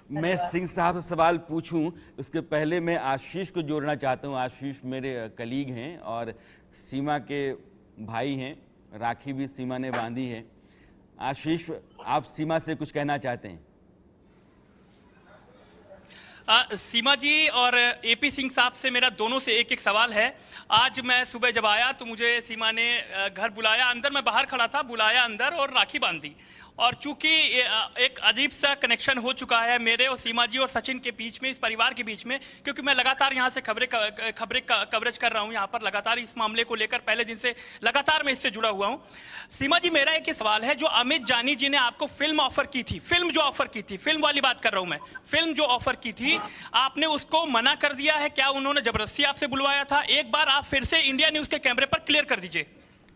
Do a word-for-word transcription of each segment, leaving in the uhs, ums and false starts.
मैं सिंह साहब से सवाल पूछूं उसके पहले मैं आशीष को जोड़ना चाहता हूं। आशीष मेरे कलीग हैं और सीमा के भाई हैं, राखी भी सीमा ने बांधी है। आशीष, आप सीमा से कुछ कहना चाहते हैं? आ, सीमा जी और एपी सिंह साहब से मेरा दोनों से एक एक सवाल है। आज मैं सुबह जब आया तो मुझे सीमा ने घर बुलाया, अंदर मैं बाहर खड़ा था, बुलाया अंदर और राखी बांधी। और चूंकि एक अजीब सा कनेक्शन हो चुका है मेरे और सीमा जी और सचिन के बीच में, इस परिवार के बीच में, क्योंकि मैं लगातार यहाँ से खबरें खबरें कवरेज कर रहा हूँ यहाँ पर लगातार इस मामले को लेकर, पहले दिन से लगातार मैं इससे जुड़ा हुआ हूँ। सीमा जी, मेरा एक सवाल है, जो अमित जानी जी ने आपको फिल्म ऑफर की थी, फिल्म जो ऑफर की थी, फिल्म वाली बात कर रहा हूँ मैं, फिल्म जो ऑफर की थी, आपने उसको मना कर दिया है क्या? उन्होंने जबरदस्ती आपसे बुलवाया था? एक बार आप फिर से इंडिया न्यूज के कैमरे पर क्लियर कर दीजिए।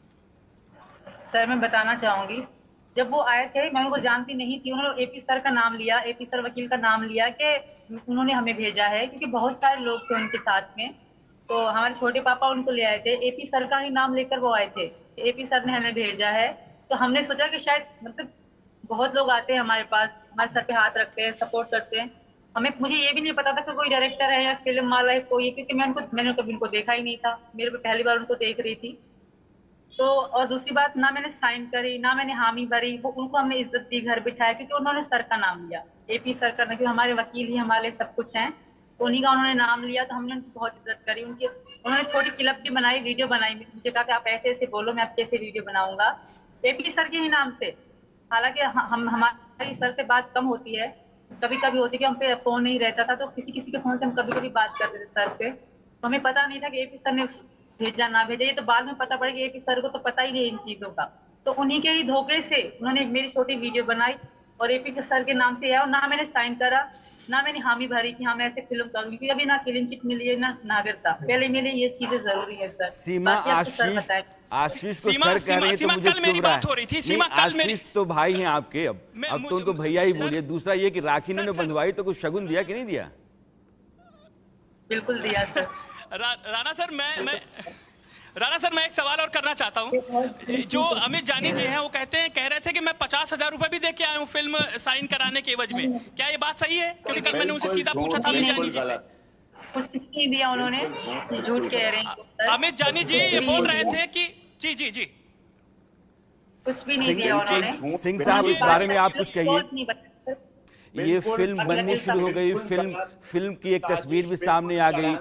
सर, मैं बताना चाहूंगी, जब वो आए थे मैं उनको जानती नहीं थी, उन्होंने एपी सर का नाम लिया, एपी सर वकील का नाम लिया कि उन्होंने हमें भेजा है, क्योंकि बहुत सारे लोग थे उनके साथ में। तो हमारे छोटे पापा उनको ले आए थे, एपी सर का ही नाम लेकर वो आए थे, एपी सर ने हमें भेजा है। तो हमने सोचा कि शायद मतलब बहुत लोग आते हैं हमारे पास, हमारे सर पे हाथ रखते हैं, सपोर्ट करते हैं। हमें मुझे ये भी नहीं पता था कि कोई डायरेक्टर है या फिल्म वाला है कोई, क्योंकि मैं उनको मैंने कभी उनको देखा ही नहीं था, मेरे पे पहली बार उनको देख रही थी। तो और दूसरी बात, ना मैंने साइन करी, ना मैंने हामी भरी, वो उनको हमने इज्जत दी, घर बिठाया, क्योंकि उन्होंने सर का नाम लिया, एपी सर का, क्योंकि हमारे वकील ही हमारे सब कुछ हैं, तो उन्हीं का उन्होंने नाम लिया। तो हमने उनकी बहुत इज्जत करी। उनकी उन्होंने छोटी क्लिप भी बनाई, वीडियो बनाई, मुझे कहा कि आप ऐसे ऐसे बोलो, मैं आपके ऐसे वीडियो बनाऊंगा एपी सर के ही नाम से। हालांकि हम हमारी सर से बात कम होती है, कभी कभी होती कि हम पे फोन नहीं रहता था, तो किसी किसी के फोन से हम कभी कभी बात करते थे सर से। तो हमें पता नहीं था कि एपी सर ने भेजा ना भेजा, ये तो बाद में पता पड़ा कि एपी सर को तो पता ही नहीं इन चीजों का। तो उन्हीं के ही धोखे से उन्होंने मेरी छोटी वीडियो बनाई और एपी के सर के नाम से आया, और ना मैंने साइन करा, ना मैंने हामी भरी कि हाँ मैं ऐसे फिल्म करूंगी, क्योंकि अभी ना क्लीन चिट मिली है ना नागरिकता। पहले मेरे लिए ये चीजें जरूरी है सर। सीमा, आशीष आशीष को सर कह रहे हैं तो मुझे चुभ रहा है। आशीष तो भाई हैं आपके, अब अब तो उनको भैया ही बोलिए। दूसरा ये कि राखी ने बंधवाई तो कुछ शगुन दिया कि नहीं दिया? बिल्कुल दिया सर। राणा सर, मैं मैं राणा सर मैं एक सवाल और करना चाहता हूं। जो अमित जानी जी हैं वो कहते हैं, कह रहे थे कि मैं पचास हजार रुपए भी दे के आया हूं फिल्म साइन कराने के एवज में। क्या ये बात सही है? क्योंकि कल मैंने उनसे सीधा पूछा था अमित जानी जी से। कुछ नहीं दिया उन्होंने, झूठ कह रहे हैं। अमित जानी जी ये बोल रहे थे कि जी जी जी कुछ भी नहीं दिया उन्होंने। सिंह साहब, इस बारे में आप कुछ कहिए। ये फिल्म बननी शुरू हो गई, फिल्म फिल्म की एक तस्वीर भी सामने आ गई।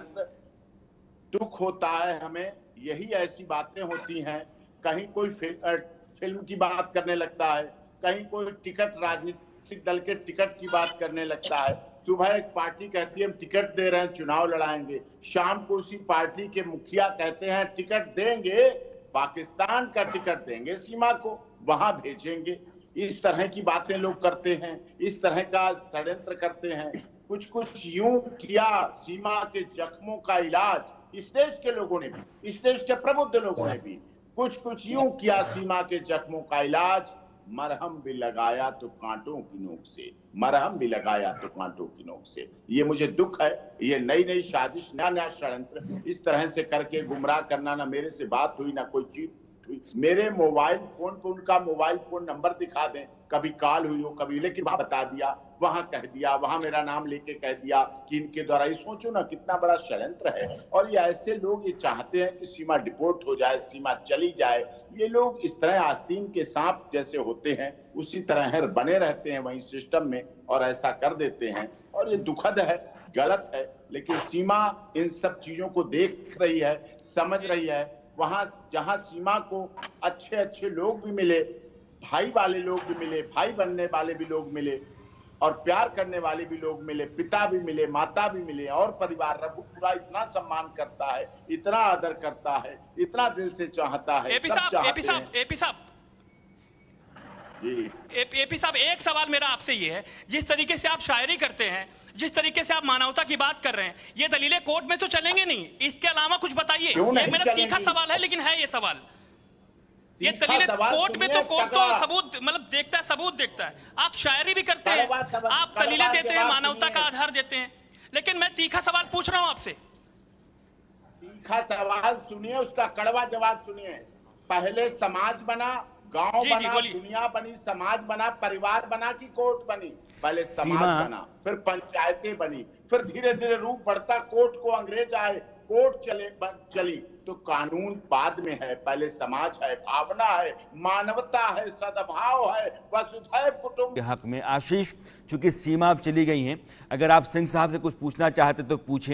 दुख होता है हमें, यही ऐसी बातें होती हैं। कहीं कोई फिल्म की बात करने लगता है, कहीं कोई टिकट, राजनीतिक दल के टिकट की बात करने लगता है। सुबह एक पार्टी कहती है हम टिकट दे रहे हैं, चुनाव लड़ाएंगे, शाम को उसी पार्टी के मुखिया कहते हैं टिकट देंगे, पाकिस्तान का टिकट देंगे, सीमा को वहां भेजेंगे। इस तरह की बातें लोग करते हैं, इस तरह का षड्यंत्र करते हैं। कुछ कुछ यूं किया सीमा के जख्मों का इलाज इस देश के लोगों ने भी, इस देश के प्रबुद्ध लोगों ने भी कुछ कुछ यूं किया सीमा के जख्मों का इलाज। मरहम भी लगाया तो कांटों की नोक से, मरहम भी लगाया तो कांटों की नोक से। ये मुझे दुख है, ये नई नई साजिश, नया नया षड्यंत्र, इस तरह से करके गुमराह करना। ना मेरे से बात हुई, ना कोई चीज हुई। मेरे मोबाइल फोन पे उनका मोबाइल फोन नंबर दिखा दें, कभी कॉल हुई हो कभी, लेकिन वहां बता दिया, वहां कह दिया, वहां मेरा नाम लेके कह दिया कि इनके द्वारा। ये सोचो ना कितना बड़ा षड्यंत्र है। और ये ऐसे लोग ये चाहते हैं कि सीमा डिपोर्ट हो जाए, सीमा चली जाए। ये लोग इस तरह आस्तीन के सांप जैसे होते हैं, उसी तरह बने रहते हैं वही सिस्टम में और ऐसा कर देते हैं। और ये दुखद है, गलत है, लेकिन सीमा इन सब चीजों को देख रही है, समझ रही है। वहां जहां सीमा को अच्छे अच्छे लोग भी मिले, भाई वाले लोग भी मिले, भाई बनने वाले भी लोग मिले, और प्यार करने वाले भी लोग मिले, पिता भी मिले, माता भी मिले, और परिवार रघु पूरा इतना सम्मान करता है, इतना आदर करता है, इतना दिल से चाहता है। एपी साहब, एपी साहब, एपी साहब एपी साहब, एक सवाल मेरा आपसे ये है, जिस तरीके से आप शायरी करते हैं, जिस तरीके से आप मानवता की बात कर रहे हैं, ये दलीलें कोर्ट में तो चलेंगे नहीं, इसके अलावा कुछ बताइए। ये मेरा तीखा सवाल है, लेकिन है ये सवाल। ये दलीलें कोर्ट में तो कोर्ट तो सबूत मतलब देखता है, सबूत देखता है। आप शायरी भी करते हैं, आप दलीलें देते हैं, मानवता का आधार देते हैं, लेकिन मैं तीखा सवाल पूछ रहा हूं आपसे। तीखा सवाल सुनिए, उसका कड़वा जवाब सुनिए। पहले समाज बना, गांव जी, जी, बना, बोलिए। दुनिया बनी, समाज बना, परिवार बना कि कोर्ट बनी? पहले समाज सीमा- बना, फिर पंचायतें बनी, फिर धीरे धीरे रूप बढ़ता कोर्ट को अंग्रेज आए, कोर्ट चले चली, तो कानून बाद में है। पहले समाज है, भावना है, मानवता है, सद्भाव है, वसुधैव कुटुंब के हक में। आशीष, चूंकि सीमा अब चली गई हैं, अगर आप सिंह साहब से कुछ पूछना चाहते तो पूछें।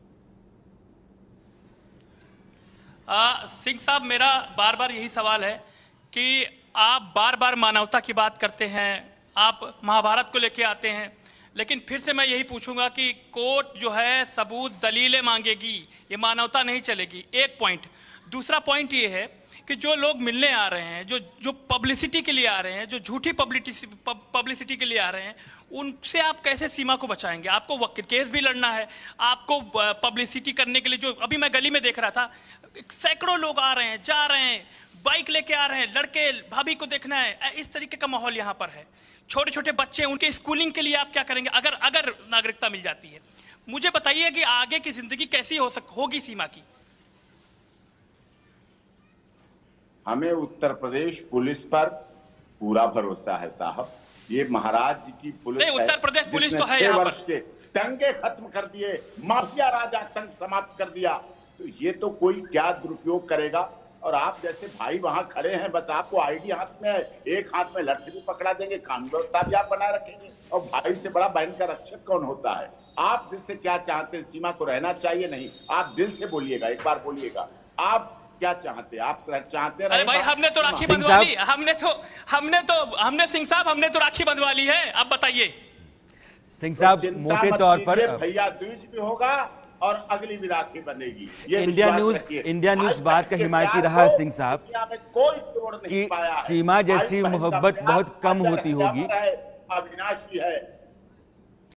आ, सिंह साहब, मेरा बार बार यही सवाल है कि आप बार बार मानवता की बात करते हैं, आप महाभारत को लेके आते हैं, लेकिन फिर से मैं यही पूछूंगा कि कोर्ट जो है सबूत दलीलें मांगेगी, ये मानवता नहीं चलेगी। एक पॉइंट। दूसरा पॉइंट ये है कि जो लोग मिलने आ रहे हैं, जो जो पब्लिसिटी के लिए आ रहे हैं, जो झूठी पब्लिसिटी पब्लिसिटी के लिए आ रहे हैं, उनसे आप कैसे सीमा को बचाएंगे? आपको वकील केस भी लड़ना है, आपको पब्लिसिटी करने के लिए, जो अभी मैं गली में देख रहा था, सैकड़ों लोग आ रहे हैं, जा रहे हैं, बाइक लेके आ रहे हैं, लड़के भाभी को देखना है, इस तरीके का माहौल यहाँ पर है। छोटे छोटे बच्चे, उनके स्कूलिंग के लिए आप क्या करेंगे अगर अगर नागरिकता मिल जाती है? मुझे बताइए कि आगे की जिंदगी कैसी हो सक होगी सीमा की। हमें उत्तर प्रदेश पुलिस पर पूरा भरोसा है साहब। ये महाराज जी की पुलिस नहीं, उत्तर प्रदेश पुलिस तो है यहाँ पर। के दंगे खत्म कर दिए, माफिया राज आतंक समाप्त कर दिया, तो ये तो कोई क्या दुरुपयोग करेगा? और आप जैसे भाई वहां खड़े हैं, बस आपको आईडी हाथ में है, एक हाथ में लट्ठी भी पकड़ा देंगे, कानून व्यवस्था भी आप बना रखेंगे, और भाई से बड़ा बहन का रक्षक कौन होता है? आप दिल से क्या चाहते हैं? सीमा को रहना चाहिए? नहीं, आप दिल से बोलिएगा, एक बार बोलिएगा, आप क्या चाहते हैं? आप चाहते हैं? अरे भाई, हमने तो राखी सिंह बंधवा ली, साहब- हमने तो हमने तो हमने सिंह साहब हमने तो राखी बंधवा ली है। आप बताइए। सिंह साहब, चिंता मोटे मत तौर पर कीजिए, भैया दूज भी होगा और अगली भी राखी बनेगी। ये इंडिया विश्वास न्यूज रखिए। इंडिया न्यूज आज बात तक का के हिमायती प्यार रहा है को सिंह साहब दुनिया में कोई तोड़ नहीं कि पाया है। सीमा जैसी भाई बहन का मोहब्बत प्यार बहुत कम अजर होती अमर होगी। है, अविनाशी है।